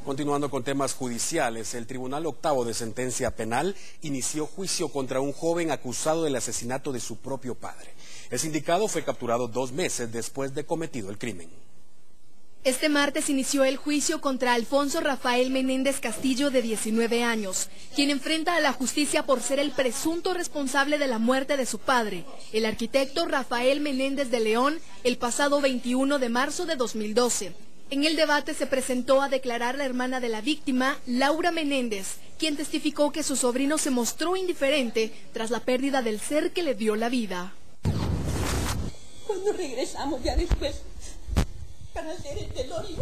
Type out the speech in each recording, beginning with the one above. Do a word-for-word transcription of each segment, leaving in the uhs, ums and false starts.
Continuando con temas judiciales, el Tribunal Octavo de Sentencia Penal inició juicio contra un joven acusado del asesinato de su propio padre. El sindicado fue capturado dos meses después de cometido el crimen. Este martes inició el juicio contra Alfonso Rafael Menéndez Castillo, de diecinueve años, quien enfrenta a la justicia por ser el presunto responsable de la muerte de su padre, el arquitecto Rafael Menéndez de León, el pasado veintiuno de marzo de dos mil doce. En el debate se presentó a declarar la hermana de la víctima, Laura Menéndez, quien testificó que su sobrino se mostró indiferente tras la pérdida del ser que le dio la vida. Cuando regresamos ya después para hacer el velorio,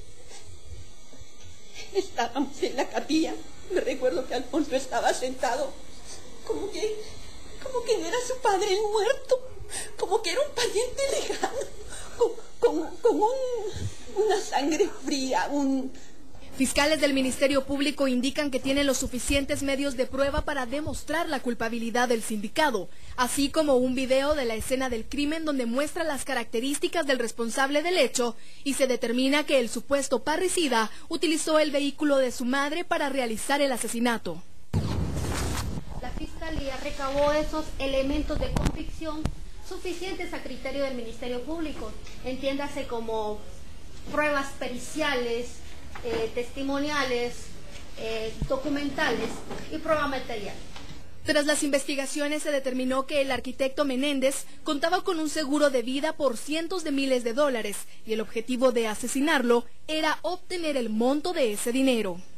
estábamos en la capilla. Me recuerdo que Alfonso estaba sentado, como que, como que no era su padre el muerto, como que era un pariente lejano, con, con, con un, una sangre fría, un... Fiscales del Ministerio Público indican que tienen los suficientes medios de prueba para demostrar la culpabilidad del sindicado, así como un video de la escena del crimen donde muestra las características del responsable del hecho y se determina que el supuesto parricida utilizó el vehículo de su madre para realizar el asesinato. La Fiscalía recabó esos elementos de convicción suficientes a criterio del Ministerio Público, entiéndase como pruebas periciales, Eh, testimoniales, eh, documentales y prueba material. Tras las investigaciones se determinó que el arquitecto Menéndez contaba con un seguro de vida por cientos de miles de dólares y el objetivo de asesinarlo era obtener el monto de ese dinero.